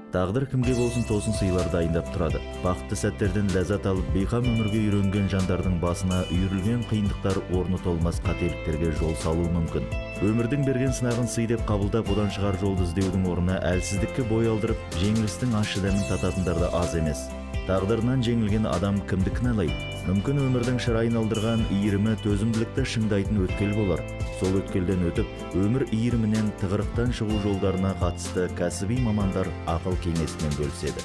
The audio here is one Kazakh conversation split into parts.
Тағдыр кімге болсын тосын сыйлар дайындап тұрады. Бақытты сәттерден ләззат алып, бейқам өмірге үйренген жандардың басына үйірілген қиындықтар орны толмас қателіктерге жол салуы мүмкін. Өмірдің берген сынағын сый деп қабылдап, одан шығар жолды іздеудің орнына әлсіздікке бой алдырып, жеңілістің ащы дәмін тататындар да аз емес. Тағдырынан жеңілген адам кімді кінәлайды? Мүмкін өмірдің шырайын алдырған иірімі төзімділікті шыңдайтын өткел болар. Сол өткелден өтіп, өмір иірімінен тығырықтан шығу жолдарына қатысты кәсіби мамандар ақыл кеңесімен бөліседі.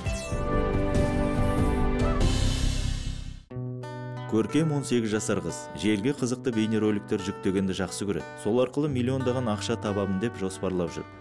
Көркем 18 жасар қыз желге қызықты бейнероликтер жүктегенді жақсы көреді. Сол арқылы миллиондаған ақша табамын деп жоспарлап жүр.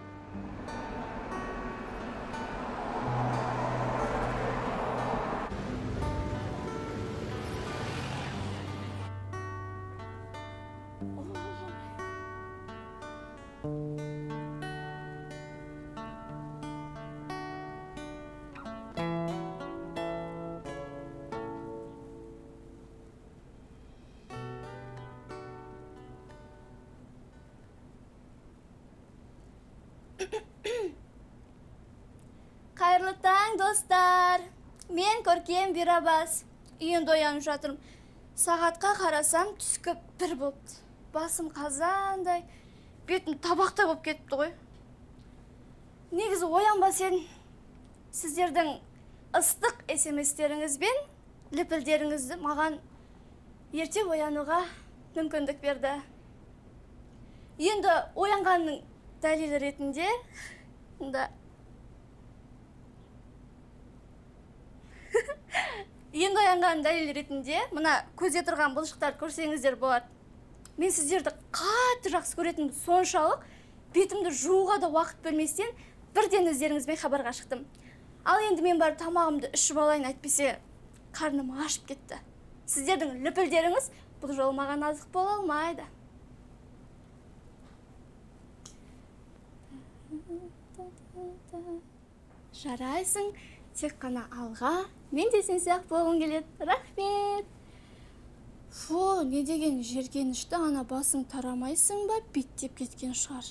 Қайырлы таң, достар. Мен Көркем Бирабас. Үйінде оянып жатырмын. Сағатқа қарасам түскі 1 болды. Басым қазандай, бетім табақта болып кетті ғой. Негізі оянбас едім. Сіздердің ыстық SMS-теріңізбен лепілдеріңізді маған ерте оянуға мүмкіндік берді. Енді оянғанның дәлелі ретінде Енді оянған дәлел ретінде мына көзде тұрған бұлшықтарды көрсеңіздер болады. Мен сіздерді қатты жақсы көретін соншалық, бетімді жууға да уақыт бөлместен бірден өздеріңізбен хабарға шықтым. Ал енді мен бар тамағымды ішіп алайын, әйтпесе қарным ашып кетті. Сіздердің лүпілдеріңіз бұл жолы маған азық бола алмайды. Жарайсың. Тек қана алға, мен де сен сияқты болғым келеді. Рахмет. Фу, не деген жиіркенішті, ана басың тарамайсың ба, беттеп кеткен шығар.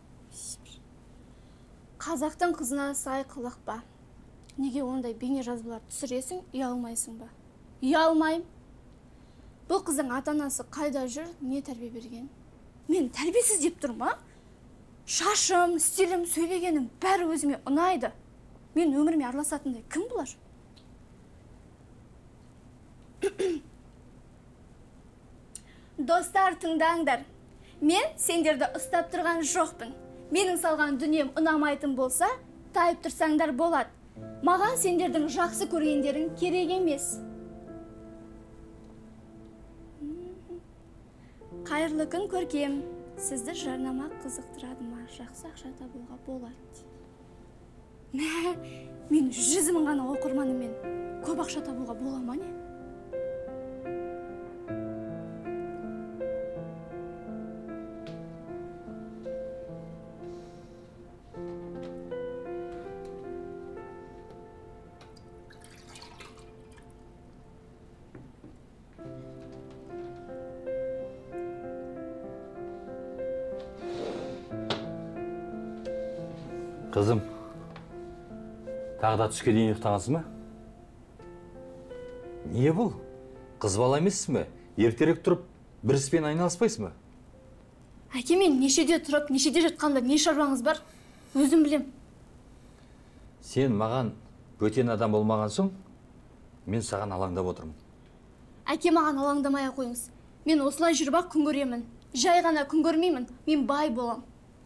Қазақтың қызына сай қылық ба? Неге ондай бейне жазбалар түсіресің, ұялмайсың ба? Ұялмайым. Бұл қыздың ата-анасы қайда жүр, не тәрбие берген? Мен тәрбиесіз деп тұрмын, шашым, стилім, сөйлегенім бәрі өзіме ұнайды. Мен өміріме араласатындай кім бұлар? Достар, тыңдаңдар. Мен сендерді ұстап тұрған жоқпын. Менің салған дүнием ұнамайтын болса, тайып тұрсаңдар болады. Маған сендердің жақсы көргендерің керек емес. Қайырлы күн, Көркем. Сізді жарнама қызықтырады ма? Жақсы ақша табуға болады. Мен 100 мың ғана оқырманымен көп ақша табуға бола ма не? Қызым, тағы да түске дейін ұйықтағансыз ма? Не бұл? Қыз бала емессіз ме? Ертерек тұрып, бір іспен айналыспайсыз ма? Әке, мен нешеде тұрып, нешеде жатқанда не шаруаңыз бар? Өзім білем. Сен маған бөтен адам болмаған соң, мен саған алаңдап отырмын. Әке, маған алаңдамай қойыңыз. Мен осылай жүріп күн көремін. Жай ғана күн көрмеймін. Мен бай болам.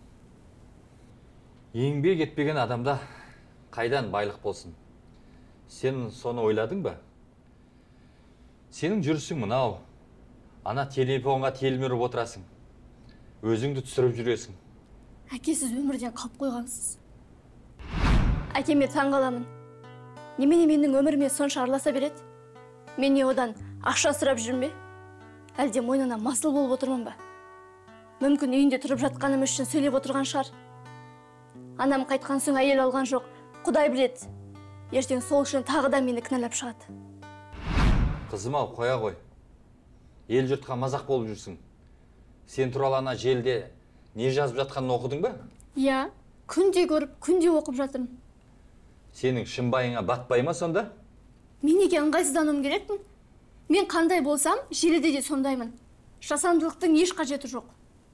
Еңбек етпеген адамда қайдан байлық болсын? Сен соны ойладың ба? Сенің жүрісің мынау. Ана телефонға телміріп отырасың. Өзіңді түсіріп жүресің. Әке, сіз өмірден қалып қойғансыз. Әкеме таң қаламын. Немене менің өміріме сонша араласа береді? Мен не одан ақша сұрап жүрмін бе? Әлде мойнына масыл болып отырмын ба? Мүмкін үйінде тұрып жатқаным үшін сөйлеп отырған шығар. Анам қайтқан соң әйел алған жоқ. Құдай біледі. Ертең сол үшін тағы да мені кінәлап шығады. Қызым ау, қоя қой. Ел жұртқа мазақ болып жүрсің. Сен туралы ана желде не жазып жатқанын оқыдың ба? Иә, күнде көріп, күнде оқып жатырмын. Сенің шымбайыңа батпай ма сонда? Мен неге ыңғайсыздануым керекпін? Мен қандай болсам, желіде де сондаймын. Жасандылықтың еш қажеті жоқ.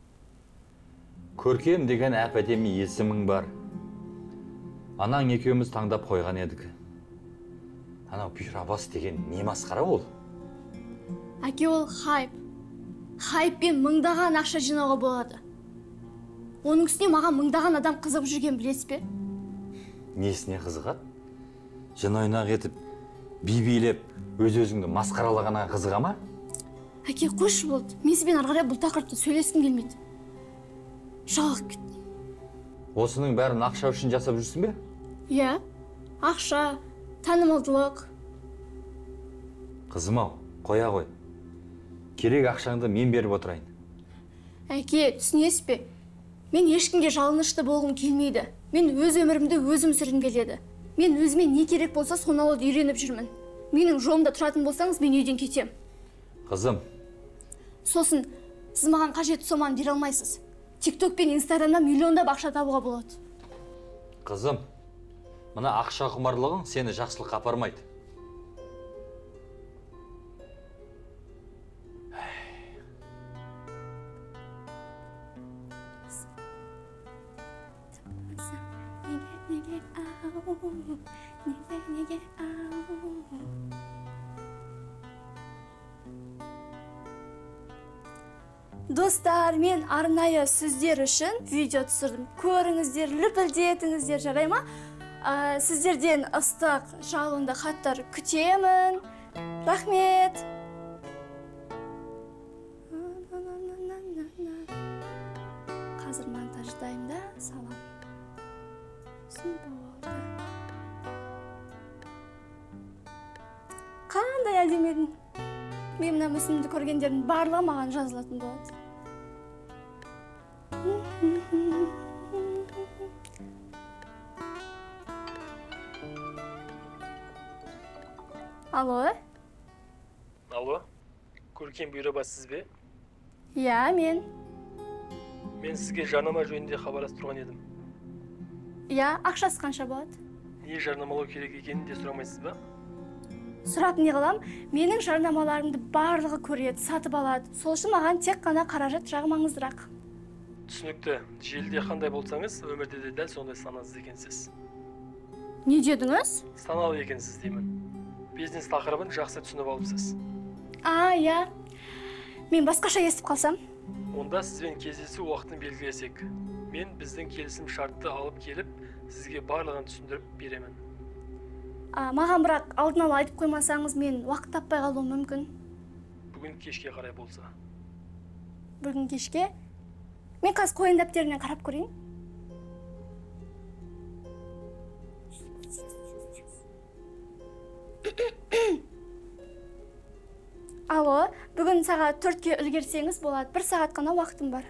Көркем деген әп-әдемі есімің бар. Анаң екеуміз таңдап қойған едік. Анау Бұйрабас деген не масқара ол? Әке, ол хайп. Хайппен мыңдаған ақша жинауға болады. Оның үстіне маған мыңдаған адам қызығып жүрген білесіз бе? Несіне қызығады? Жын ойнақ етіп, би-билеп, өз-өзіңді масқаралағана қызыға ма? Әке, қош болды. Мен сізбен ары қарай бұл тақырыпты сөйлескім келмейді. Жалығып кет. Осының бәрін ақша үшін жасап жүрсің бе? Иә, ақша, танымалдылық. Қызым-ау, қоя ғой. Керек ақшаңды мен беріп отырайын. Әке, түсінесіз бе? Мен ешкімге жалынышты болғым келмейді. Мен өз өмірімді өзім сүргім келеді. Мен өзіме не керек болса соны алуды үйреніп жүрмін. Менің жолымда тұратын болсаңыз, мен үйден кетем. Қызым. Сосын, сіз маған қажетті соманы бере алмайсыз. TikTok пен Instagram'да миллиондап ақша табуға болады. Қызым, мына ақша құмарлығың сені жақсылыққа апармайды. Достар, мен арнайы сіздер үшін видео түсірдім. Көріңіздер, лүпілдетіңіздер, жарай ма? Сіздерден ыстық жалынды хаттар күтемін. Рахмет. Қазір монтаждаймын да, салам. Қандай әлдемедің? Мен мына мүсінді көргендердің барлығы маған жазылатын болады. Алло? Алло, Көркем Бұйрабас сіз бе? Иә, мен. Мен сізге жарнама жөнінде хабарласып тұрған едім. Иә, ақшасы қанша болады? Не жарнамалау керек екенін де сұрамайсыз ба? Сұрап не қылам? Менің жарнамаларымды барлығы көреді, сатып алады. Сол үшін маған тек қана қаражат жағы маңыздырақ. Түсінікті. Желіде қандай болсаңыз, өмірде де дәл сондай санасыз екенсіз. Не дедіңіз? Саналы екенсіз деймін. Бизнес тақырыбын жақсы түсініп алыпсыз. Иә. Мен басқаша естіп қалсам? Онда сізбен кездесу уақытын белгілесек. Мен біздің келісім шартты алып келіп, сізге барлығын түсіндіріп беремін. Маған бірақ алдын ала айтып қоймасаңыз, мен уақыт таппай қалуым мүмкін. Бүгін кешке қарай болса. Бүгін кешке? Мен қазір қойын дәптерінен қарап көрейін. Алло, бүгін сағат 4-ке үлгерсеңіз болады. 1 сағат қана уақытым бар.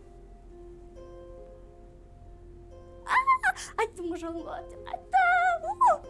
Айттым ғой жолым болады. Айттым!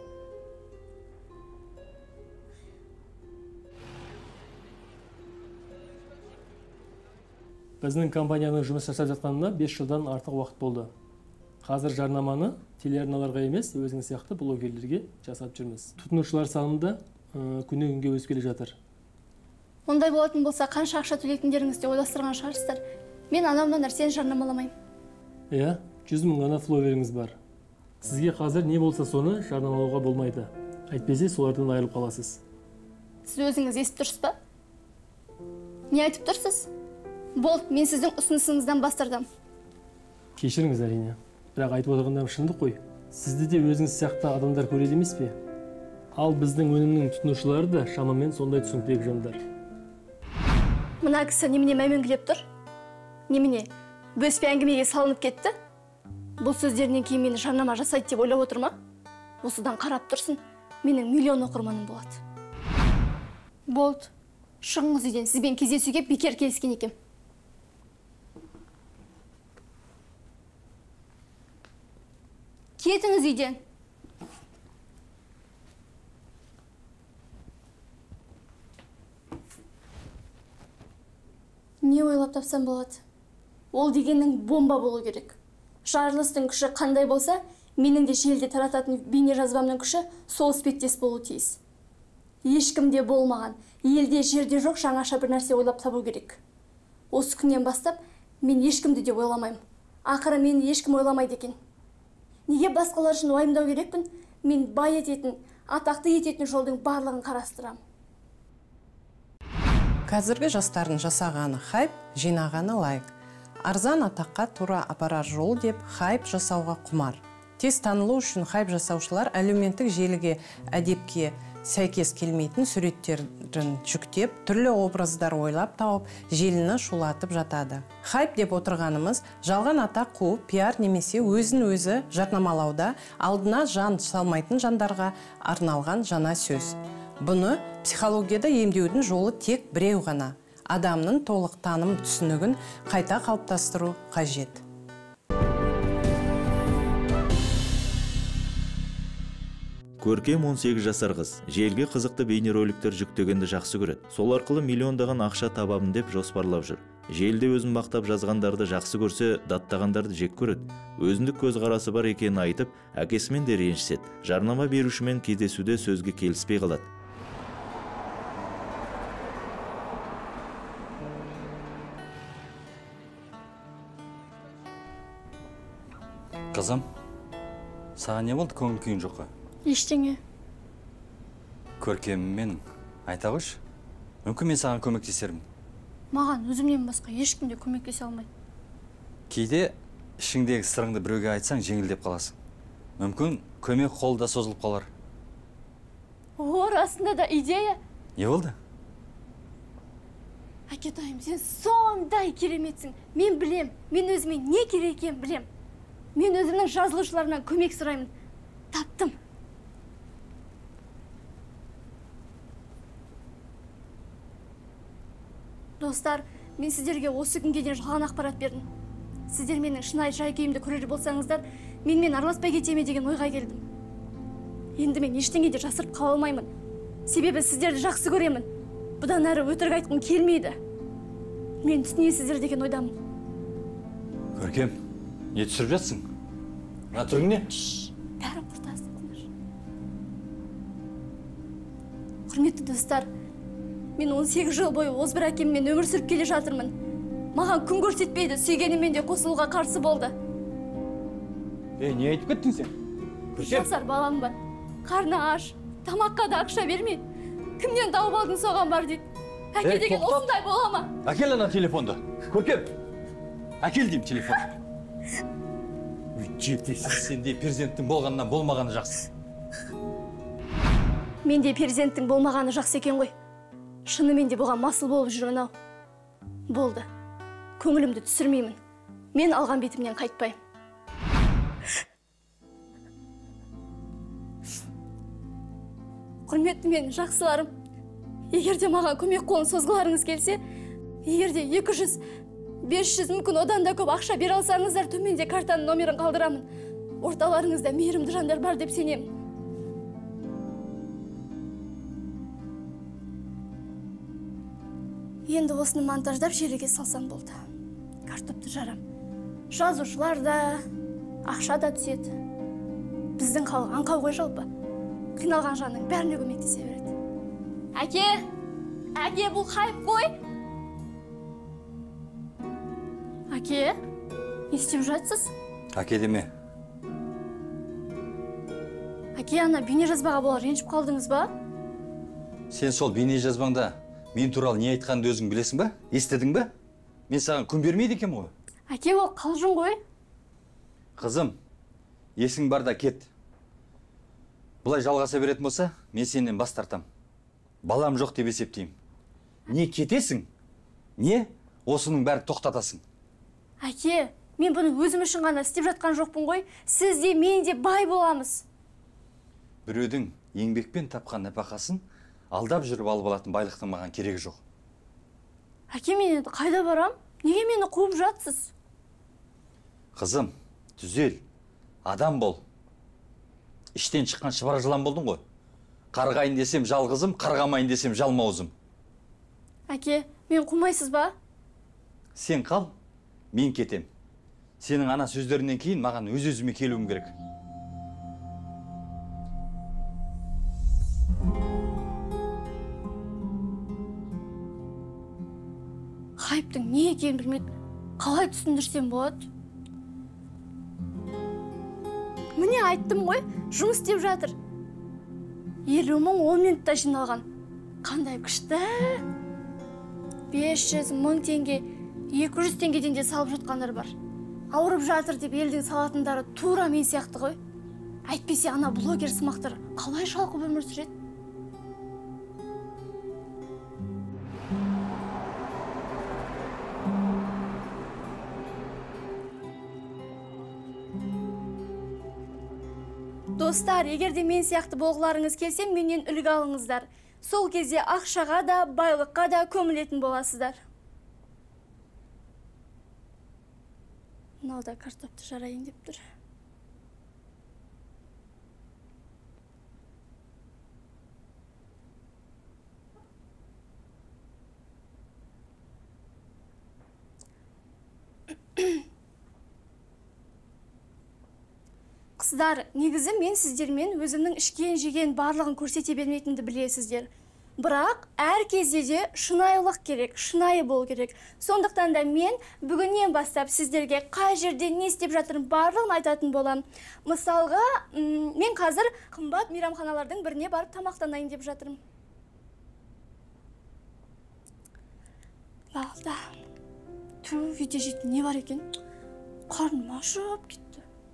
Біздің компанияның жұмыс жасап жатқанына 5 жылдан артық уақыт болды. Қазір жарнаманы телеарналарға емес, өзіңіз сияқты блогерлерге жасап жүрміз. Тұтынушылар саны да күннен күнге өсіп келе жатыр. Ондай болатын болса, қанша ақша төлейтіндеріңізді ойластырған шығарсыздар. Мен анау-мынау нәрсені жарнамаламаймын. Иә, 100 мың ғана фловеріңіз бар. Сізге қазір не болса соны жарнамалауға болмайды. Әйтпесе солардан айырылып қаласыз. Сіз өзіңіз естіп тұрсыз ба? Не айтып тұрсыз? Болды, мен сіздің ұсынысыңыздан бас тартам. Кешіріңіз әрине. Бірақ айтып отырғандарым шындық қой. Сізді де өзіңіз сияқты адамдар көреді емес пе? Ал біздің өнімнің тұтынушылары да шамамен сондай түсініктегі жандар. Мына кісі немене мәймөңкелеп тұр? Немене, бөспе әңгімеге салынып кетті? Бұл сөздерінен кейін мені жарнама жасайды деп ойлап отыр ма? Осыдан қарап тұрсын, менің миллион оқырманым болады. Болды, шығыңыз үйден, сізбен кездесуге бекер келіскен екем. Кетіңіз үйден. Не ойлап тапсам болады? Ол дегеннің бомба болу керек. Жарылыстың күші қандай болса, менің де желіде тарататын бейне жазбамның күші сол іспеттес болу тиіс. Ешкімде болмаған, елде жерде жоқ жаңаша бір нәрсе ойлап табу керек. Осы күннен бастап мен ешкімді де ойламаймын. Ақыры мені ешкім ойламайды екен. Неге басқалар үшін уайымдау керекпін? Мен бай ететін, атақты ететін жолдың барлығын қарастырам. Қазіргі жастардың жасағаны хайп, жинағаны лайк. Арзан атаққа тура апарар жол деп хайп жасауға құмар. Тез танылу үшін хайп жасаушылар әлеуметтік желіге, әдепке сәйкес келмейтін суреттерін жүктеп, түрлі образдар ойлап тауып, желіні шулатып жатады. Хайп деп отырғанымыз жалған атақ қуып, пиар немесе өзін-өзі жарнамалауда алдына жан салмайтын жандарға арналған жаңа сөз. Бұны психологияда емдеудің жолы тек біреу ғана. Адамның толық таным түсінігін қайта қалыптастыру қажет. Көркем 18 жасар қыз желге қызықты бейнероликтер жүктегенді жақсы көреді. Сол арқылы миллиондаған ақша табамын деп жоспарлап жүр. Желде өзін мақтап жазғандарды жақсы көрсе, даттағандарды жек көреді. Өзіндік көзқарасы бар екенін айтып, әкесімен де ренжіседі. Жарнама берушімен кездесуде сөзге келіспей қалады. Қызым, саған не болды, көңіл күйің жоқ қой? Ештеңе. Көркеммен айта қойшы. Мүмкін мен саған көмектесермін. Маған өзімнен басқа ешкім де көмектесе алмайды. Кейде ішіңдегі сырыңды біреуге айтсаң, жеңілдеп қаласың. Мүмкін көмек қолда созылып қалар. Расында да идея. Не болды? Әкетайым, сен сондай кереметсің. Мен білем, мен өзіме не керек екенін білем. Мен өзімнің жазылушыларынан көмек сұраймын. Таптым. Достар, мен сіздерге осы күнге дейін жалған ақпарат бердім. Сіздер менің шынайы жай-күйімді көрер болсаңыздар, менімен араласпай кете ме деген ойға келдім. Енді мен ештеңеде жасырып қала алмаймын. Себебі сіздерді жақсы көремін. Бұдан әрі өтірік айтқым келмейді. Мен түсінесіздер деген ойдамын. Көркем, не түсіріп жатсың? Мына түрің не? Бәрі құртасыңдар. Құрметті достар, мен 18 жыл бойы озбыр әкеммен өмір сүріп келе жатырмын. Маған күн көрсетпейді, сүйгенімен де қосылуға қарсы болды. Не айтып кеттің сен? Жасар балам бар, қарны аш, тамаққа да ақша бермей. Кімнен тауып алдың соған бар дейді. Әке деген осындай бола ма? Әкел ана телефонды. Көркем, әкел деймін телефон. Жетесіз, сенде перзенттің болғаннан болмағаны жақсы. Менде перзенттің болмағаны жақсы екен ғой. Шынымен де бұған масыл болып жүрмін ау. Болды. Көңілімді түсірмеймін. Мен алған бетімнен қайтпаймын. Құрметті менің жақсыларым, егерде маған көмек қолын созғыларыңыз келсе, егерде 200, 500 мүмкін одан да көп ақша бере алсаңыздар, төменде картаның номерін қалдырамын. Орталарыңызда мейірімді жандар бар деп сенемін. Енді осыны монтаждап желіге салсам болды. Картопты жарам. Жазушылар да, ақша да түседі. Біздің халық аңқау ғой жалпы. Қиналған жанның бәріне көмектесе береді. Әке, бұл хайп қой. Әке, не істеп жатсыз? Әке деме. Әке, ана бейне жазбаға бола ренжіп қалдыңыз ба? Сен сол бейне жазбаңда мен туралы не айтқанды өзің білесің ба? Естідің ба? Мен саған күн бермейді екем ғой. Әке, ол қалжың ғой. Қызым, есің бар да кет. Бұлай жалғаса беретін болса, мен сенен бас тартам. Балам жоқ деп есептеймін. Не кетесің? Не? Осының бәрі тоқтатасың. Әке, мен бұны өзім үшін ғана істеп жатқан жоқпын ғой. Сіз де, мен де бай боламыз. Біреудің еңбекпен тапқан нәпақасын алдап жүріп алып алатын байлықтың маған керегі жоқ. Әке, мен енді қайда барам? Неге мені қуып жатсыз? Қызым, түзел, адам бол. Іштен шыққан шыбар жылан болдың ғой. Қарғайын десем жалғызым, қарғамайын десем жалмаузым. Әке, мен қумайсыз ба? Сен қал, мен кетем. Сенің ана сөздерінен кейін маған өз-өзіме келуім керек. хайптың не екенін білмейді. Қалай түсіндірсем болады? Міне айттым ғой, жұмыс істеп жатыр. 50 мың 10 минутта жиналған. Қандай күшті? 500 мың теңге, 200 теңгеден де салып жатқандар бар. Ауырып жатыр деп елдің салатындары тура мен сияқты ғой. Әйтпесе ана блогер сымақтар қалай шалқып өмір сүреді? Достар, егер де мен сияқты болғыларыңыз келсе, менен үлгі алыңыздар. Сол кезде ақшаға да, байлыққа да көмілетін боласыздар. Мынау да картопты жарайын деп тұр. Қыздар, негізі мен сіздермен өзімнің ішкен жеген барлығын көрсете бермейтінді білесіздер. Бірақ әр кезде де шынайылық керек, шынайы бол керек. Сондықтан да мен бүгіннен бастап сіздерге қай жерде не істеп жатырмын барлығын айтатын болам. Мысалға, мен қазір қымбат мейрамханалардың біріне барып тамақтанайын деп жатырмын. Балда, үйде жейтін не бар екен? Қарным ашып кетті.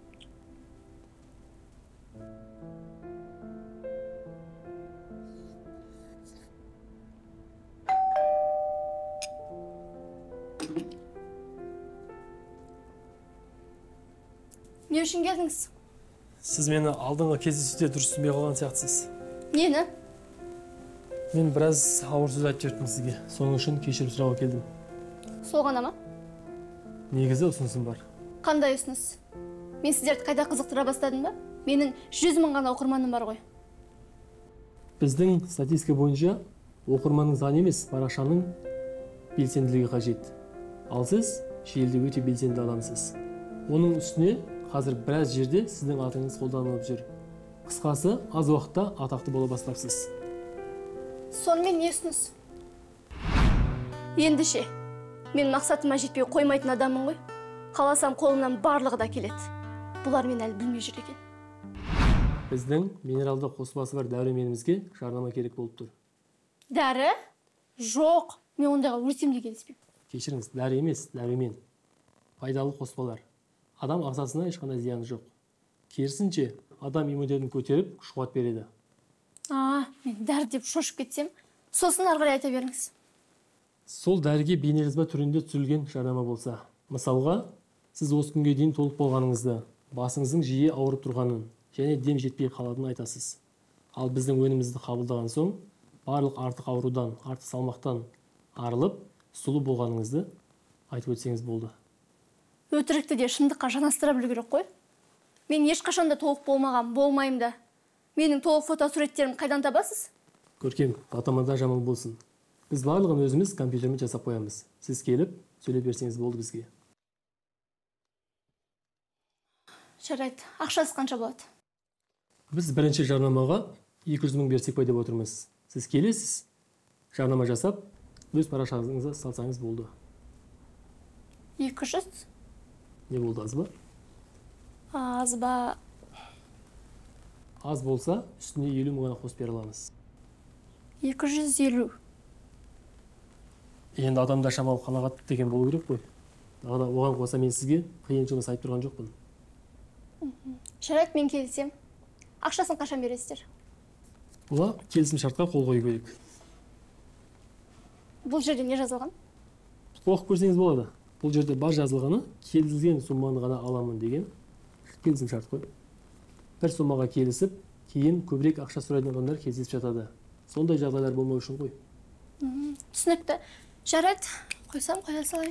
Не үшін келдіңіз? Сіз мені алдыңғы кездесуде дұрыс түсінбей қалған сияқтысыз. Нені? Мен біраз ауыр сөз айтып жібердім сізге. Соның үшін кешірім сұрауға келдім. Сол ғана ма? Негізі ұсынысым бар. Қандай ұсыныс? Мен сіздерді қайда қызықтыра бастадым ба? Менің 100 мың ғана оқырманым бар ғой. Біздің статистика бойынша оқырманның саны емес, парақшаның белсенділігі қажет. Ал сіз желіде өте белсенді адамсыз. Оның үстіне қазір біраз жерде сіздің атыңыз қолданылып жүр. Қысқасы, аз уақытта атақты бола бастапсыз. Сонымен не ұсыныс? Ендіше, мен мақсатыма жетпей қоймайтын адаммын ғой. Қаласам қолымнан барлығы да келеді. Бұлар мен әлі білмей жүр екен. Біздің минералды қоспасы бар дәруменімізге жарнама керек болып тұр. Дәрі? Жоқ, мен ондайға өлсем де келіспеймін. Кешіріңіз, дәрі емес, дәрумен. Пайдалы қоспалар. Адам ағзасына ешқандай зияны жоқ. Керісінше, адам иммунитетін көтеріп, күш-қуат береді. Мен дәрі деп шошып кетсем, сосын ары қарай айта беріңіз. Сол дәріге бейнежазба түрінде түсірілген жарнама болса. Мысалға, сіз осы күнге дейін толық болғаныңызды, басыңыздың жиі ауырып тұрғанын және дем жетпей қалатынын айтасыз. Ал біздің өнімізді қабылдаған соң, барлық артық аурудан, артық салмақтан арылып, сұлу болғаныңызды айтып өтсеңіз болды. Өтірікті де шындыққа жанастыра білу керек қой. Мен ешқашанда толық болмаған, болмайым да. Менің толық фотосуреттерім қайдан табасыз? Көркем, батамада жаман болсын. Біз барлығын өзіміз компьютермен жасап қоямыз. Сіз келіп, сөйлеп берсеңіз болды бізге. Жарайды, ақшасы қанша болады? Біз бірінші жарнамаға 200 мың берсек па деп отырмыз. Сіз келесіз, жарнама жасап, өз парақшаңызға салсаңыз болды. 200? Не болды, аз ба? Аз ба? Аз болса, үстіне 50 мың ғана қосып бере аламыз. 250. Енді адамда шамалы қанағат деген болу керек қой. Оған қоса мен сізге қиын жұмыс айтып тұрған жоқпын. Жарайды, мен келісем. Ақшасын қашан бересіздер? Бұла келісім шартқа қол қою керек. Бұл жерде не жазылған? Оқып көрсеңіз болады. Бұл жерде бар жазылғаны келісілген сумманы ғана аламын деген келісім шарт қой. Бір суммаға келісіп, кейін көбірек ақша сұрайтын адамдар кездесіп жатады. Сондай жағдайлар болмау үшін ғой. Түсінікті. Жарайды, қойсам қоя салайын.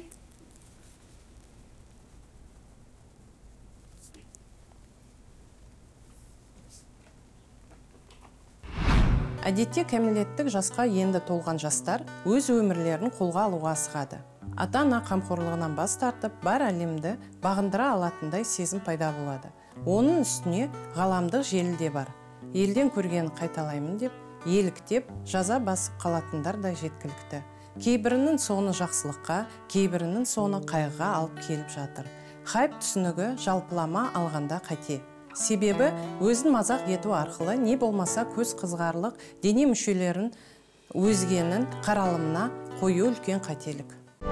Әдетте кәмелеттік жасқа енді толған жастар өз өмірлерін қолға алуға асығады. Ата-ана қамқорлығынан бас тартып, бар әлемді бағындыра алатындай сезім пайда болады. Оның үстіне ғаламдық желі де бар. Елден көргенін қайталаймын деп, еліктеп, жаза басып қалатындар да жеткілікті. Кейбірінің соны жақсылыққа, кейбірінің соны қайғыға алып келіп жатыр. Хайп түсінігі жалпылама алғанда қате. Себебі өзін мазақ ету арқылы не болмаса көз қызғарлық дене мүшелерін өзгенің қаралымына қою үлкен қателік.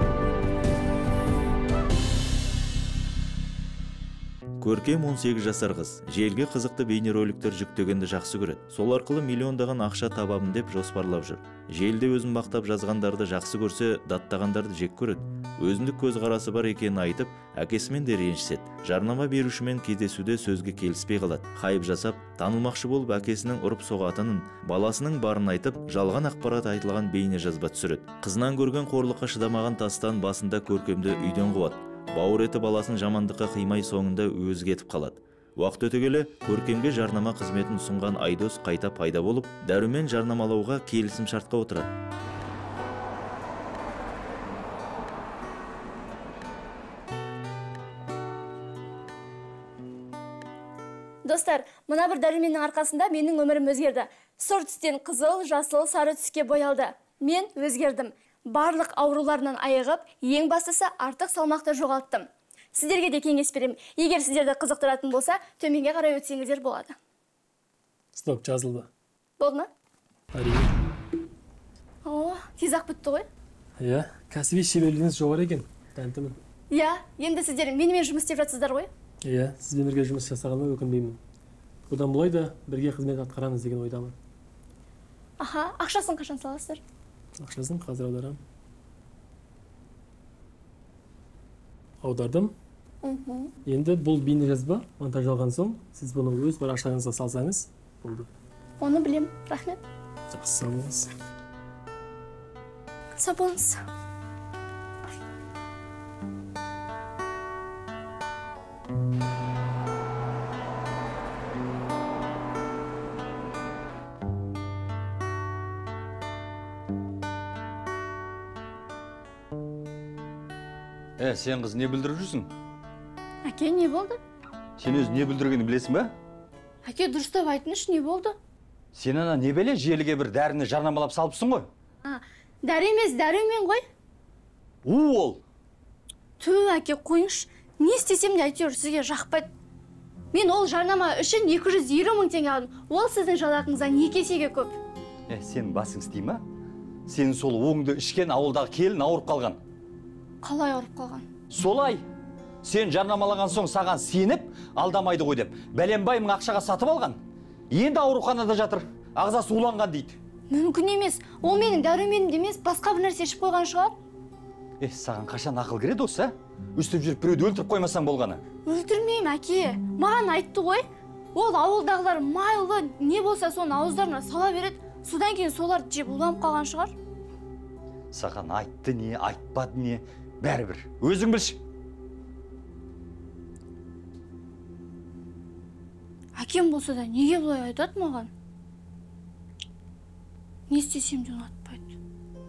Көркем 18 жасар қыз желге қызықты бейнероликтер жүктегенді жақсы көреді. Сол арқылы миллиондаған ақша табамын деп жоспарлап жүр. Желде өзін мақтап жазғандарды жақсы көрсе, даттағандарды жек көреді. Өзіндік көзқарасы бар екенін айтып, әкесімен де ренжіседі. Жарнама берушімен кездесуде сөзге келіспей қалады. Хайп жасап, танылмақшы болып әкесінің ұрып соғатынын, баласының барын айтып, жалған ақпарат айтылған бейне жазба түсіреді. Қызынан көрген қорлыққа шыдамаған тастан басында Көркемді үйден қуады. Бауыр еті баласын жамандыққа қимай соңында өзі кетіп қалады. Уақыт өте келе Көркемге жарнама қызметін ұсынған Айдос қайта пайда болып, Дәрумен жарнамалауға келісім шартқа отырады. Достар, мына бір Дәруменнің арқасында менің өмірім өзгерді. Сұр түстен қызыл, жасыл, сары түске боялды. Мен өзгердім. Барлық ауруларынан айығып, ең бастысы артық салмақты жоғалттым. Сіздерге де кеңес беремін. Егер сіздерді қызықтыратын болса, төменге қарай өтсеңіздер болады. Стоп, жазылды. Болды ма? Әрине. О, тез-ақ бітті ғой. Иә, кәсіби шеберлігіңіз жоғары екен. Тәнтімін. Иә, енді сіздер менімен жұмыс істеп жатсыздар ғой? Иә, сізбен бірге жұмыс жасағаныма өкінбеймін. Одан былай да бірге қызмет атқарамыз деген ойдамын. Аха, ақшасын қашан саласыздар? Ақшасын қазір аударам. Аудардым. Енді бұл бейне жазба монтаждалған соң, сіз бұны өз бар ақшаңызға салсаңыз, болды. Оны білем, рахмет. Жақсы, сау болыңыз. Сау болыңыз. Сен қыз не бүлдіріп жүрсің? Әке, не болды? Сен өзі не бүлдіргенін білесің бе? Әке, дұрыстап айтыңызшы, не болды? Сен ана не беле желіге бір дәріні жарнамалап салыпсың ғой? Дәрі емес, Дәрумен ғой. Ол. Тү, әке, қойыңызшы. Не істесем де әйтеуір сізге жақпайды. Мен ол жарнама үшін 220 мың теңге алдым. Ол сіздің жалақыңыздан 2 есеге көп. Сен басың істей ма? Сен сол оңды ішкен ауылдағы келін ауырып қалған. Қалай ауырып қалған? Солай. Сен жарнамалаған соң саған сеніп, алдамайды ғой деп, бәленбай мың ақшаға сатып алған. Енді ауруханада жатыр, ағзасы уланған дейді. Мүмкін емес. Ол менің Дәруменімді емес, басқа бір нәрсе ішіп қойған шығар. Саған қашан ақыл кіреді осы? Үстіп жүріп біреуді өлтіріп қоймасаң болғаны. Өлтірмеймін, әке. Маған айтты ғой. Ол ауылдағылар майлы не болса соны ауыздарына сала береді. Содан кейін солар жеп уланып қалған шығар. Саған айтты не, айтпады не, бәрібір. Өзің білші. Әкем болса да неге бұлай айтады маған? Не істесем де ұнатпайды.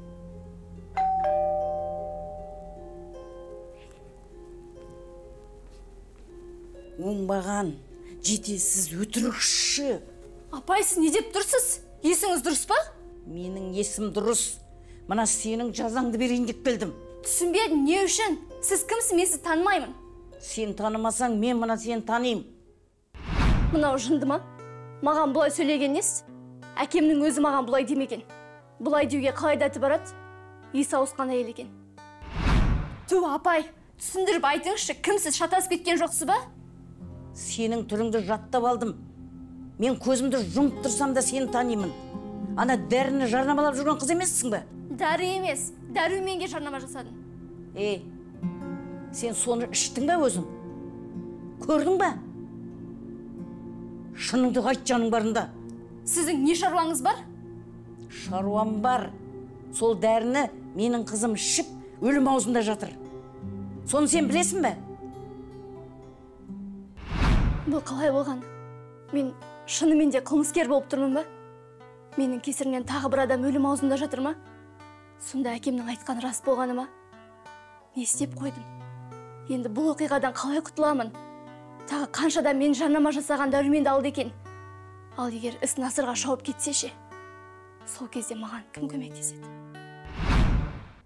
Оңбаған, жетесіз өтірікші. Апай, сіз не деп тұрсыз? Есіңіз дұрыс па? Менің есім дұрыс. Мына сенің жазаңды берейін деп келдім. Түсінбедім, не үшін? Сіз кімсіз, мен сізді танымаймын. Сен танымасаң, мен мына сені танимын. Мынау жынды ма? Маған бұлай сөйлеген несі? Әкемнің өзі маған бұлай демеген. Бұлай деуге қалай дәті барады? Есі ауысқан әйел екен. Тү, апай, түсіндіріп айтыңызшы, кімсіз, шатасып кеткен жоқсыз ба? Сенің түріңді жаттап алдым. Мен көзімді жұмып тұрсам да сені танимын. Ана дәріні жарнамалап жүрген қыз емессің бе? Дәрі емес, Дәруменге жарнама жасадым. Сен соны іштің бе өзің? Көрдің бе? Шыныңды айт жаның барында. Сіздің не шаруаңыз бар? Шаруам бар. Сол дәріні менің қызым ішіп, өлім аузында жатыр. Соны сен білесің бе? Бұл қалай болған? Мен шынымен де қылмыскер болып тұрмын ба? Менің кесірінен тағы бір адам өлім аузында жатыр ма? Сонда әкемнің айтқан рас болғаны ма? Не істеп қойдым? Енді бұл оқиғадан қалай құтыламын? Тағы қаншада мен жарнама жасаған Дәруменді алды екен. Ал егер іс насырға шауып кетсе ше, сол кезде маған кім көмектеседі?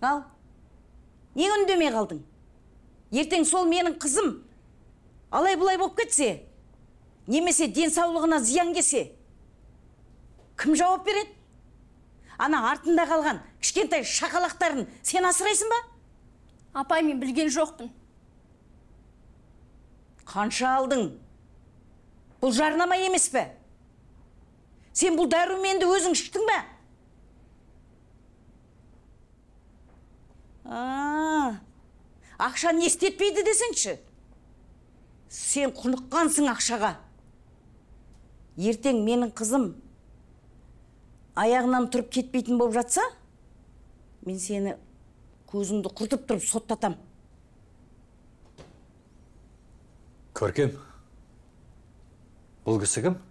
Ал, не үндемей қалдың? Ертең сол менің қызым алай-бұлай болып кетсе, немесе денсаулығына зиян келсе, кім жауап береді? Ана артында қалған кішкентай шақалақтарын сен асырайсың ба? Апай, мен білген жоқпын. Қанша алдың? Бұл жарнама емес пе? Сен бұл дәруменді өзің іштің бе? Ақша не істетпейді десеңші? Сен құныққансың ақшаға. Ертең менің қызым аяғынан тұрып кетпейтін болып жатса, мен сені көзіңді құртып тұрып соттатам. Көркем, бұл кісі кім?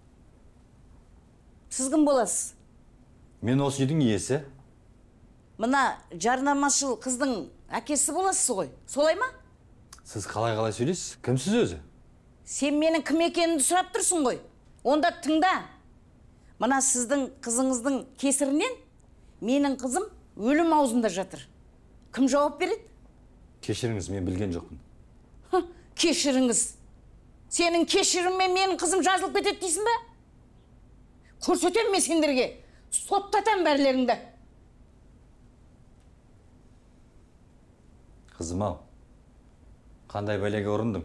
Сіз кім боласыз? Мен осы үйдің иесі. Мына жарнамашыл қыздың әкесі боласыз ғой, солай ма? Сіз қалай сөйлейсіз? Кімсіз өзі? Сен менің кім екенімді сұрап тұрсың ғой. Онда тыңда. Мына сіздің қызыңыздың кесірінен менің қызым өлім аузында жатыр. Кім жауап береді? Кешіріңіз, мен білген жоқпын. Кешіріңіз. Сенің кешіріммен менің қызым жазылып кетеді дейсің бе? Көрсетем мен сендерге. Соттатам бәрлеріңді. Қызым-ау, қандай бәлеге ұрындың?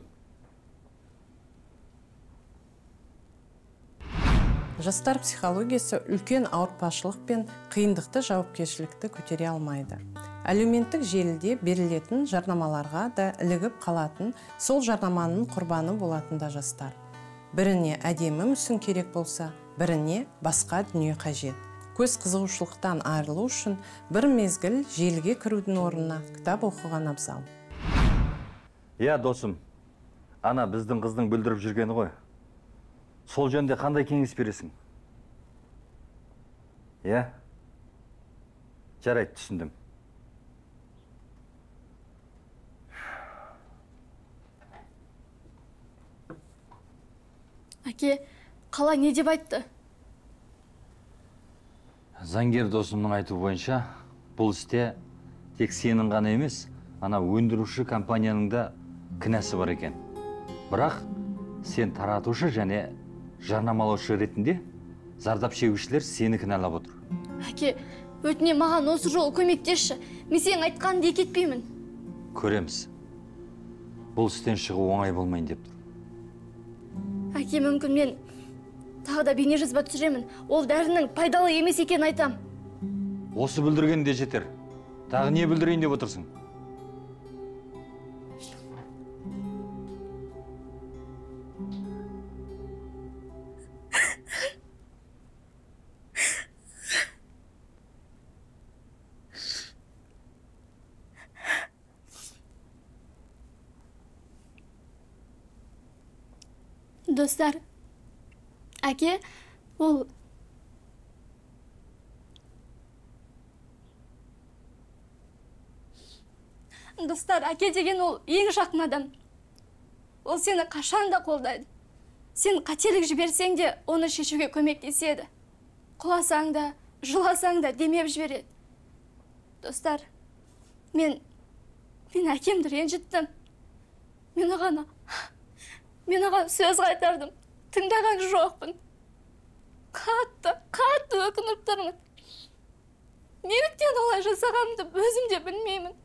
Жастар психологиясы үлкен ауыртпашылық пен қиындықты жауапкершілікті көтере алмайды. Әлеуметтік желіде берілетін жарнамаларға да ілігіп қалатын, сол жарнаманың құрбаны болатын да жастар. Біріне әдемі мүсін керек болса, біріне басқа дүние қажет. Көз қызығушылықтан айырылу үшін бір мезгіл желіге кірудің орнына кітап оқыған абзал. Досым, ана біздің қыздың бүлдіріп жүргені ғой. Сол жөнде қандай кеңес бересің? Жарайды, түсіндім. Әке, қалай не деп айтты? Заңгер досымның айтуы бойынша, бұл істе тек сенің ғана емес, ана өндіруші компанияның да кінәсі бар екен. Бірақ сен таратушы және жарнамалаушы ретінде зардап шегушілер сені кінәлап отыр. Әке, өтіне маған осы жол көмектесші. Мен сенің айтқаныңды кетпеймін. Көреміз. Бұл істен шығу оңай болмайын деп тұр. Әке, мүмкін мен тағы да бейне жазба түсіремін. Ол дәрінің пайдалы емес екенін айтам. Осы бүлдірген де жетер. Тағы не бүлдірейін деп отырсың? Достар, әке, ол... Достар, әке деген ол ең жақын адам. Ол сені қашан да қолдайды. Сен қателік жіберсең де, оны шешуге көмектеседі. Құласаң да, жыласаң да демеп жібереді. Достар, мен әкемді ренжіттім. Мен оған сөз қайтардым. Тыңдаған жоқпын. Қатты өкініп тұрмын. Неліктен олай жасағанымды өзім де білмеймін.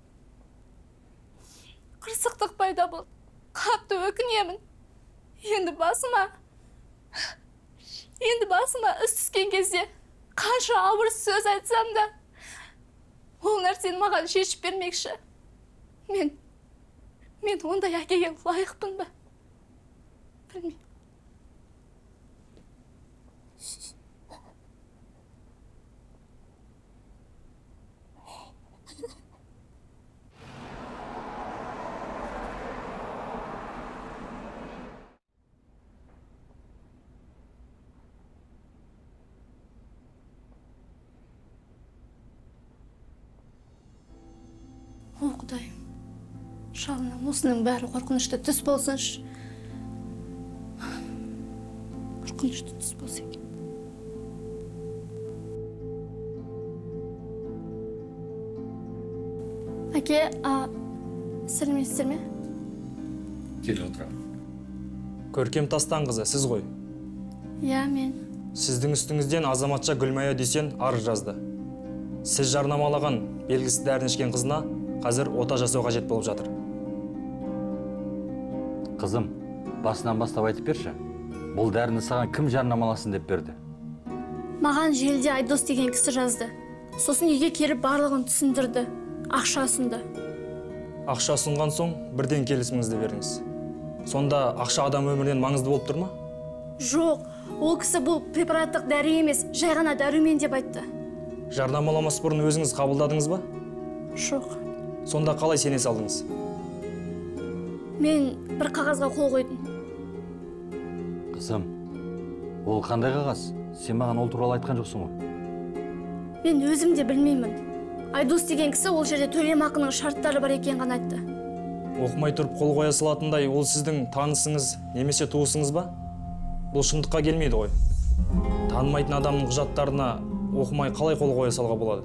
Қырсықтық пайда болды. Қатты өкінемін. Енді басыма іс түскен кезде қанша ауыр сөз айтсам да, ол нәрсені маған шешіп бермекші. Мен ондай әкеге лайықпын ба? Білмеймін. О, Құдайым, шалының осының бәрі қорқынышты түс болсыншы. Қорқынышты түс болса екен. Әке, сәлеметсіздер ме? Кел отырам. Көркем Тастан қызы, сіз ғой. Иә, мен. Сіздің үстіңізден азаматша Гүлмая Дүйсен арыз жазды. Сіз жарнамалаған белгісіз дәріні ішкен қызына қазір ота жасау қажет болып жатыр. Қызым, басынан бастап айтып берші. Бұл дәріні саған кім жарнамаласын деп берді? Маған желіде Айдос деген кісі жазды. Сосын үйге келіп барлығын түсіндірді. Ақша ұсынды. Ақша ұсынған соң бірден келісіміңізді беріңіз. Сонда ақша адам өмірінен маңызды болып тұр ма? Жоқ, ол кісі бұл препараттық дәрі емес, жай ғана дәрумен деп айтты. Жарнамаламас бұрын өзіңіз қабылдадыңыз ба? Жоқ. Сонда қалай сене салдыңыз? Мен бір қағазға қол қойдым. Қызым, ол қандай қағаз? Сен маған ол туралы айтқан жоқсың ғой? Мен өзім де білмеймін. Айдос деген кісі ол жерде төлемақының шарттары бар екен ғана айтты. Оқымай тұрып қол қоя салатындай ол сіздің танысыңыз немесе туысыңыз ба? Бұл шындыққа келмейді ғой. Танымайтын адамның құжаттарына оқымай қалай қол қоя салға болады?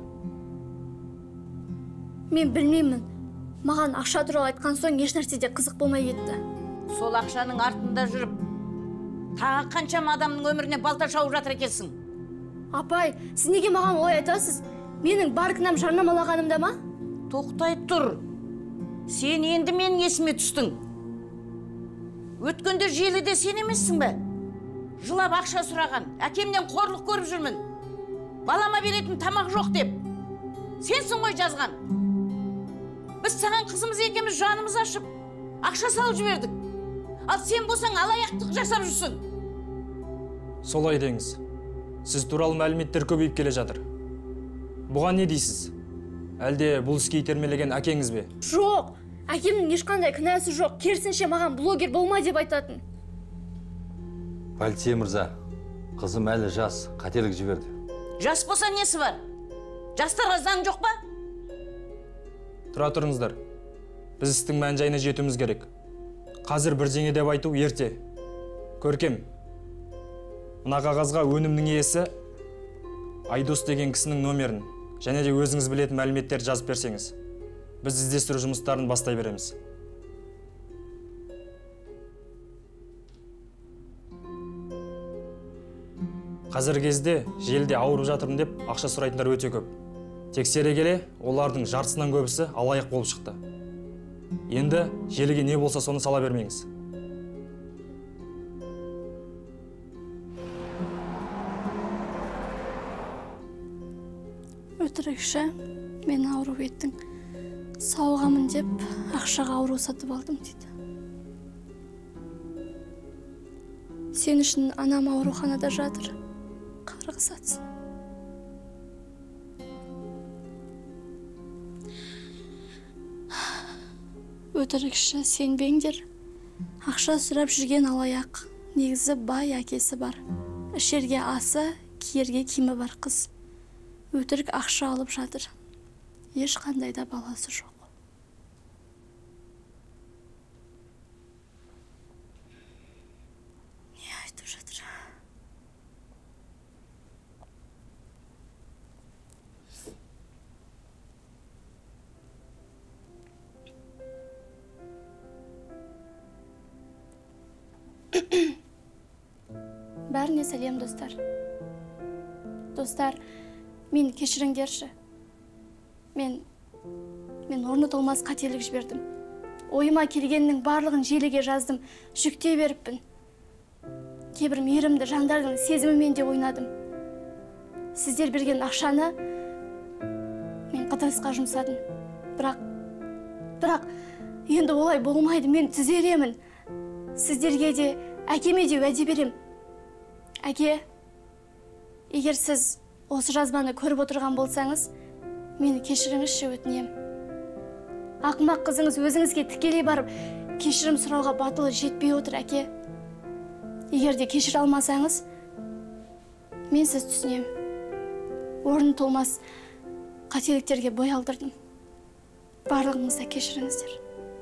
Мен білмеймін. Маған ақша туралы айтқан соң еш нәрседе қызық болмай кетті. Сол ақшаның артында жүріп, тағы қаншама адамның өміріне балта шауып жатыр екенсің. Апай, сіз неге маған олай айтасыз? Менің бар кінәм жарнамалағанымда ма? Тоқтай тұр. Сен енді менің есіме түстің. Өткенде желіде сен емессің бе? Жылап ақша сұраған, әкемнен қорлық көріп жүрмін. Балама беретін тамақ жоқ деп. Сенсің ғой жазған. Біз саған қызымыз екеуміз жанымыз ашып, ақша салып жібердік. Ал сен болсаң алаяқтық жасап жүрсің. Солай деңіз. Сіз туралы мәліметтер көбейіп келе жатыр. Бұған не дейсіз? Әлде бұл іске итермелеген әкеңіз бе? Жоқ, әкемнің ешқандай кінәсі жоқ. Керісінше маған блогер болма деп айтатын. Полицей мырза, қызым әлі жас, қателік жіберді. Жас болса несі бар? Жастарға заң жоқ па? Тұра тұрыңыздар. Біз істің мән жайына жетуіміз керек. Қазір бірдеңе деп айту ерте. Көркем, мына қағазға өнімнің иесі Айдос деген кісінің номерін және де өзіңіз білетін мәліметтерді жазып берсеңіз, біз іздестіру жұмыстарын бастай береміз. Қазіргі кезде желіде ауырып жатырмын деп ақша сұрайтындар өте көп. Тексере келе, олардың жартысынан көбісі алаяқ болып шықты. Енді желіге не болса соны сала бермеңіз. Өтірікші, мен ауырып еттің. Сауығамын деп, ақшаға ауру сатып алдым дейді. Сен үшін анам ауруханада жатыр. Қарғыс атсын. Өтірікші, сенбеңдер. Ақша сұрап жүрген алаяқ. Негізі бай әкесі бар. Ішерге асы, киерге киімі бар қыз. Өтірік ақша алып жатыр. Ешқандай да баласы жоқ. Не айтып жатыр? Бәріне сәлем, достар. Достар, мен кешіріңдерші. Мен орны толмас қателік жібердім. Ойыма келгеннің барлығын желіге жаздым, жүктей беріппін. Кейбір мейірімді жандардың сезімімен де ойнадым. Сіздер берген ақшаны мен қытайсқа жұмсадым. Бірақ енді олай болмайды, мен түзелемін. Сіздерге де, әкеме де уәде берем. Әке, егер сіз осы жазбаны көріп отырған болсаңыз, мені кешіріңізші, өтінем. Ақымақ қызыңыз өзіңізге тікелей барып, кешірім сұрауға батылы жетпей отыр, әке. Егер де кешіре алмасаңыз, мен сіз түсінем. Орны толмас қателіктерге бой алдырдым. Барлығыңызда кешіріңіздер.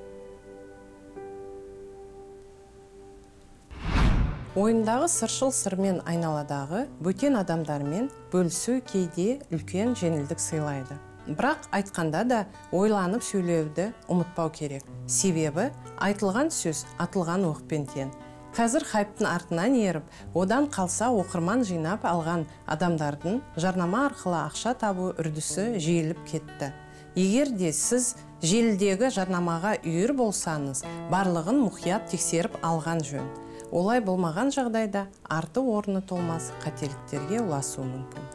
Ойындағы сыршыл сырмен айналадағы бөтен адамдармен бөлісу кейде үлкен жеңілдік сыйлайды. Бірақ айтқанда да ойланып сөйлеуді ұмытпау керек. Себебі айтылған сөз атылған оқпен тең. Қазір хайптың артынан еріп, одан қалса оқырман жинап алған адамдардың жарнама арқылы ақша табу үрдісі жиіліп кетті. Егер де сіз желідегі жарнамаға үйір болсаңыз, барлығын мұқият тексеріп алған жөн. Олай болмаған жағдайда арты орны толмас қателіктерге ұласуы мүмкін.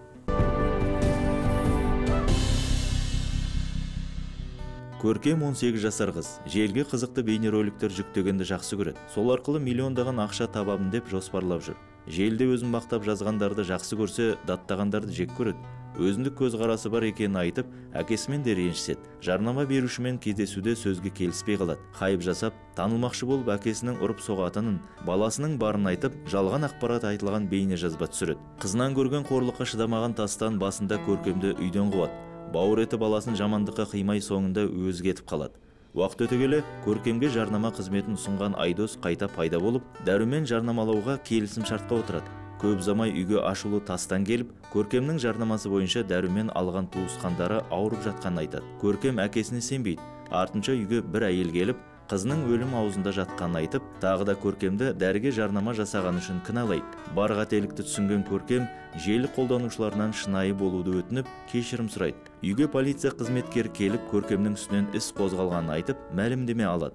Көркем 18 жасар қыз желге қызықты бейнероликтер жүктегенді жақсы көреді. Сол арқылы миллиондаған ақша табамын деп жоспарлап жүр. Желде өзін мақтап жазғандарды жақсы көрсе, даттағандарды жек көреді. Өзіндік көзқарасы бар екенін айтып, әкесімен де ренжіседі. Жарнама берушімен кездесуде сөзге келіспей қалады. Хайп жасап, танылмақшы болып әкесінің ұрып соғатынын, баласының барын айтып, жалған ақпарат айтылған бейне жазба түсіреді. Қызынан көрген қорлыққа шыдамаған тастан басында Көркемді үйден қуады. Бауыр еті баласын жамандыққа қимай соңында өзі кетіп қалады. Уақыт өте келе Көркемге жарнама қызметін ұсынған Айдос қайта пайда болып, Дәрумен жарнамалауға келісім шартқа отырады. Көп замай үйге ашулы тастан келіп, Көркемнің жарнамасы бойынша Дәрумен алған туысқандары ауырып жатқанын айтады. Көркем әкесіне сенбейді. Артынша үйге бір әйел келіп, қызының өлім аузында жатқанын айтып, тағы да Көркемді дәріге жарнама жасаған үшін кінәлайды. Бар қателікті түсінген Көркем желі қолданушыларынан шынайы болуды өтініп, кешірім сұрайды. Үйге полиция қызметкері келіп, Көркемнің үстінен іс қозғалғанын айтып, мәлімдеме алады.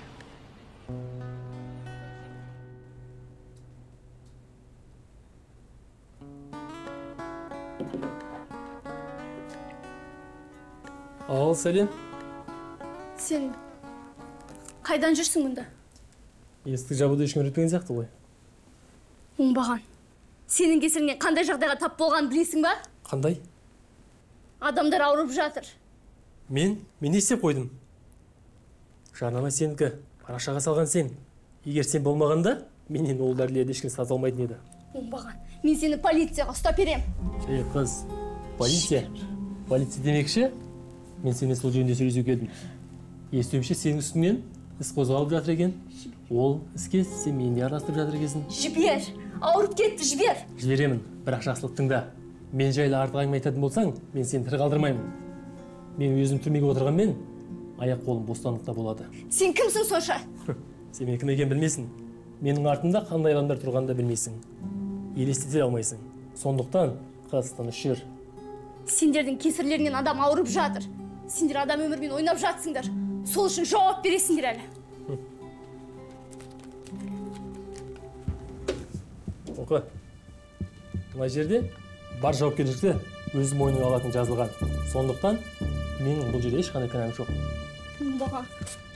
Ал, сәлем. Сен қайдан жүрсің мұнда? Есікті жабуды ешкім үйретпеген сияқты ғой. Оңбаған. Сенің кесіріңнен қандай жағдайға тап болғанын білесің ба? Қандай? Адамдар ауырып жатыр. Мен не істеп қойдым? Жарнама сенікі, парақшаға салған сен. Егер сен болмағанда, менен ол дәрілерді ешкім сата алмайтын еді. Оңбаған. Мен сені полицияға ұстап берем. Ей қыз, полиция демекші? Мен сені сол жөнінде сөйлесуге келдім. Естуімше сенің үстіңнен іс қозғалып жатыр екен. Ол іске сен мені араластырып жатыр екенсің. Жібер, ауырып кетті, жібер. Жіберемін, бірақ жақсылық тыңда. Мен жайлы артық әңгіме айтатын болсаң, мен сені тірі қалдырмаймын. Мен өзім түрмеге отырғанмен, аяқ қолым бостандықта болады. Сен кімсің сонша? Сен мен кім екенін білмейсің. Менің артымда қандай адамдар тұрғанын да білмейсің. Елестете алмайсың. Сондықтан қыз тыныш жүр. Сендердің кесірлерінен адам ауырып жатыр. Сендер адам өмірмен ойнап жатсыңдар. Сол үшін жауап бересіңдер әлі. Оқы. Мына жерде бар жауапкершілікті өз мойныңа алатын жазылған. Сондықтан менің бұл жерде ешқандай кінәм жоқ. Оңбаған.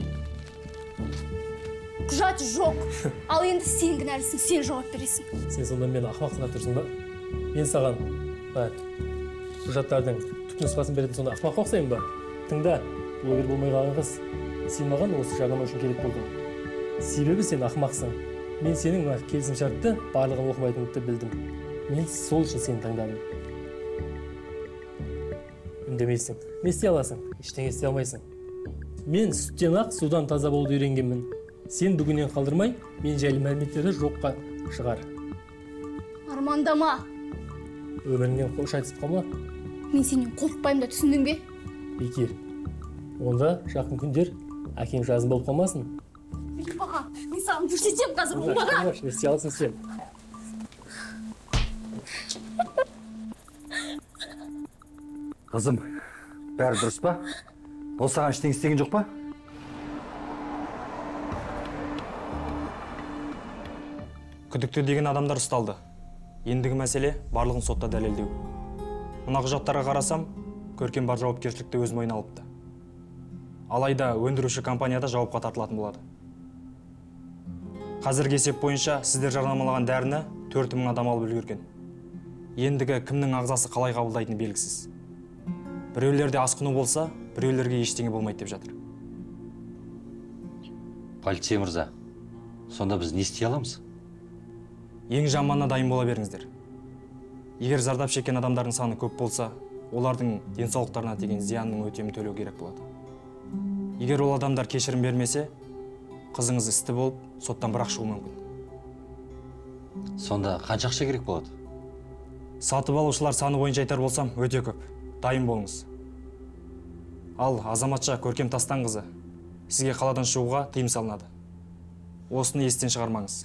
Құжат жоқ. Ал енді сен кінәлісің, сен жауап бересің. Сен сонда мені ақымақ санап тұрсың ба? Мен саған құжаттардың түпнұсқасын беретін сонда ақымақ ұқсаймын ба? Тыңда, блогер болмай қалған қыз, сен маған осы жарнама үшін керек болдың. Себебі сен ақымақсың. Мен сенің келісім шартты барлығын оқымайтыныңды білдім. Мен сол үшін сені таңдадым. Үндемейсің. Не істей аласың? Ештеңе істей алмайсың. Мен сүттен ақ судан таза болуды үйренгенмін. Сен бүгіннен қалдырмай, мен жайлы мәліметтерді жоққа шығар. Армандама. Өміріңнен қош айтып қалма. Мен сенен қорықпаймын да, түсіндің бе? Бекер. Онда жақын күндер әкең жазым болып қалмасын. Оңбаған. Мен саған көрсетем қазір, оңбаған. Не істей аласың сен? Қызым, бәрі дұрыс па? Ол саған ештеңе істеген жоқ па? Күдікті деген адамдар ұсталды. Ендігі мәселе барлығын сотта дәлелдеу. Мына құжаттарға қарасам, Көркем бар жауапкершілікті өз мойнына алыпты. Алайда өндіруші компанияда жауапқа тартылатын болады. Қазіргі есеп бойынша сіздер жарнамалаған дәріні 4000 адам алып үлгерген. Ендігі кімнің ағзасы қалай қабылдайтыны белгісіз. Біреулерде асқыну болса, біреулерге ештеңе болмайды деп жатыр. Полиция мырза, сонда біз не істей аламыз? Ең жаманына дайын бола беріңіздер. Егер зардап шеккен адамдардың саны көп болса, олардың денсаулықтарына деген зиянның өтемін төлеу керек болады. Егер ол адамдар кешірім бермесе, қызыңыз істі болып, соттан бірақ шығуы мүмкін. Сонда қанша ақша керек болады? Сатып алушылар саны бойынша айтар болсам, өте көп. Дайын болыңыз. Ал азаматша Көркем Тастанқызы, сізге қаладан шығуға тыйым салынады. Осыны естен шығармаңыз.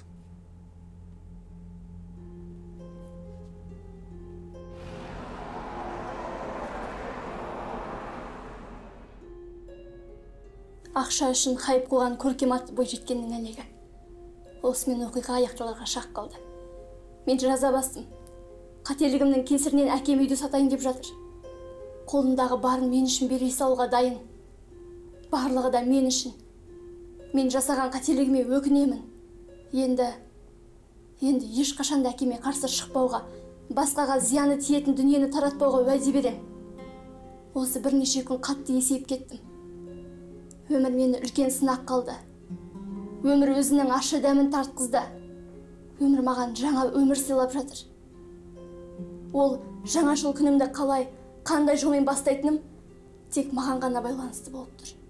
Ақша үшін хайып қойған Көркем атты бойжеткеннің әлегі. Осымен оқиға аяқталарға шақ қалды. Мен жаза бастым. Қателігімнің кесірінен әкем үйді сатайын деп жатыр. Қолындағы барын мен үшін бере салуға дайын. Барлығы да мен үшін. Мен жасаған қателігіме өкінемін. Енді ешқашанда әкеме қарсы шықпауға, басқаға зияны тиетін дүниені таратпауға уәде берем. Осы бірнеше күн қатты есейіп кеттім. Өмір мені үлкен сынақ қалды. Өмір өзінің ащы дәмін тартқызды. Өмір маған жаңа өмір сыйлап жатыр. Ол жаңа жыл күнімді қалай, қандай жолмен бастайтыным тек маған ғана байланысты болып тұр.